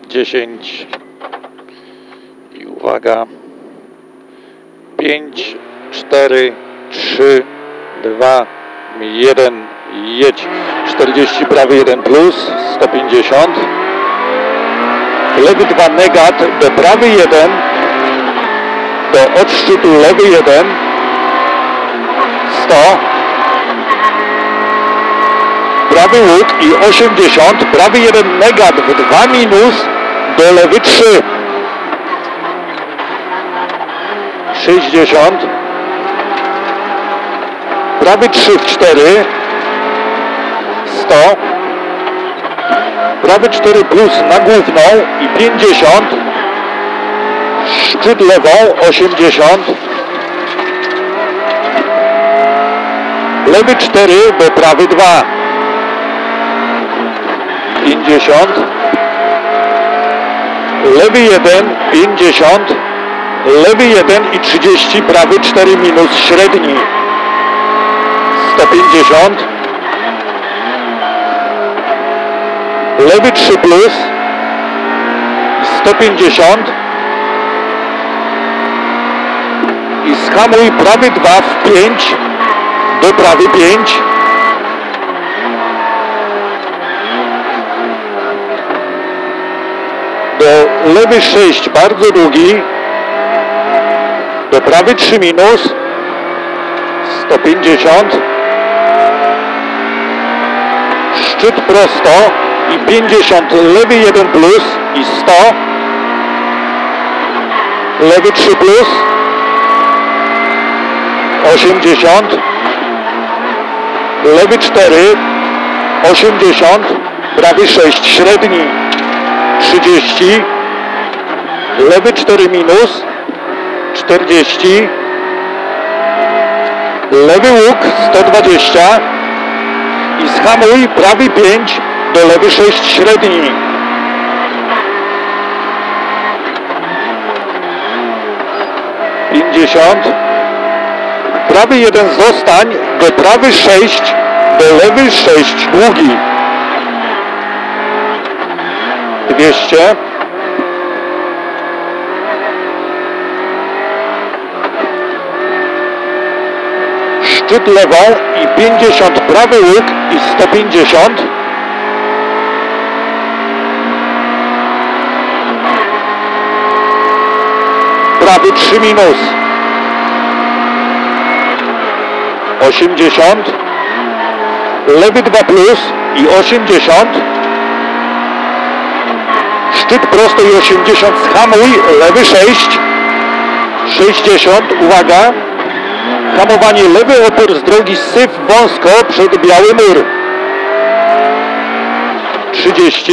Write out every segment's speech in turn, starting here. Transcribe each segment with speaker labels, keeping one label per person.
Speaker 1: 10 i uwaga, 5, 4, 3, 2, 1, jedź. 40 prawy 1 plus, 150, lewy 2 negat do prawy 1, do odszczytu lewy 1, 100, prawy łuk i 80, prawy 1 negat w 2 minus, do lewy 3, 60, prawy 3 w 4, 100, prawy 4 plus na główną i 50, szczyt lewą 80, lewy 4 do prawy 2, 50, lewy 1 50, lewy 1 i 30, prawy 4 minus średni, 150, lewy 3 plus, 150 i skamuj prawy 2 w 5 do prawy 5, do lewy 6 bardzo długi, do prawy 3 minus, 150, szczyt prosto i 50, lewy 1 plus i 100, lewy 3 plus, 80, lewy 4, 80, prawy 6 średni, 30, lewy 4 minus, 40, lewy łuk 120 i schamuj prawy 5 do lewy 6 średni, 50, prawy 1 zostań do prawy 6 do lewy 6 długi, 200, szczyt lewą i 50 prawy łuk i 150, prawy 3 minus, 80, lewy 2 plus i 80, szczyt prosto i 80, schamuj, lewy 6, 60, uwaga, hamowanie, lewy opór z drogi, syf wąsko przed biały mur, 30,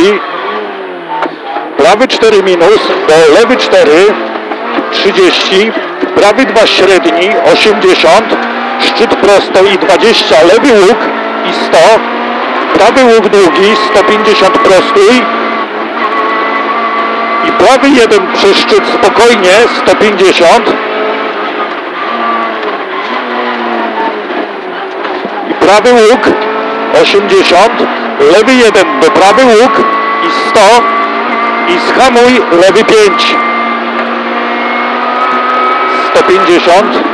Speaker 1: prawy 4 minus, do lewy 4, 30, prawy 2 średni, 80, szczyt prosto i 20, lewy łuk i 100, prawy łuk długi, 150 prostój i prawy 1 przez szczyt spokojnie, 150 i prawy łuk 80, lewy 1 do prawy łuk i 100 i schamuj, lewy 5, 150,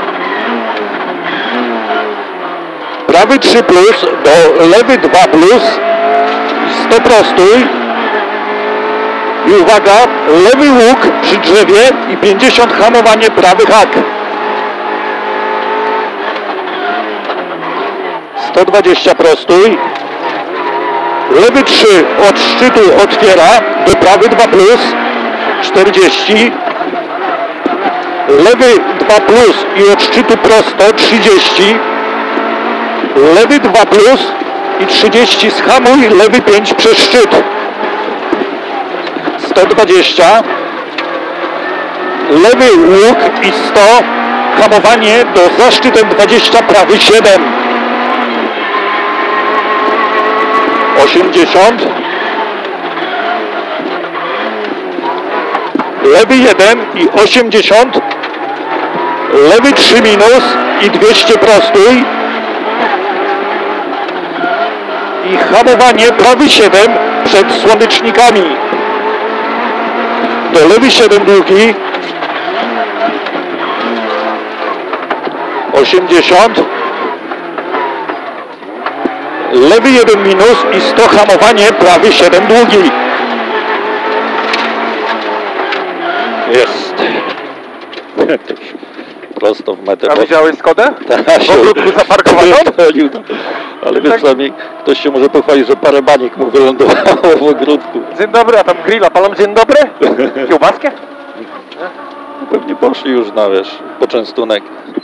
Speaker 1: prawy 3 plus do lewy 2 plus i 100 prostój i uwaga, lewy łuk przy drzewie i 50 hamowanie, prawy hak, 120 prostój, lewy 3 od szczytu otwiera do prawy 2 plus, 40, lewy 2 plus i od szczytu prosto, 30, lewy 2 plus i 30, schamuj, lewy 5 przez szczyt, 120, lewy łuk i 100, hamowanie do za szczytem 20, prawy 7, 80, lewy 1 i 80, lewy 3 minus i 200 prostój i hamowanie prawy 7 przed słonecznikami, To lewy 7 długi. 80. Lewy 1 minus i 100 hamowanie, prawy 7 długi. Jest. Prosto w metę.
Speaker 2: A widziałeś Skodę?
Speaker 1: Tak,
Speaker 2: W ogródku zaparkowaną?
Speaker 1: Ale wiesz, przynajmniej ktoś się może pochwalić, że parę baniek mu wylądowało w ogródku.
Speaker 2: Dzień dobry, a tam grilla palą, dzień dobry? Kiełbaskę?
Speaker 1: Pewnie poszli już na, wiesz, poczęstunek.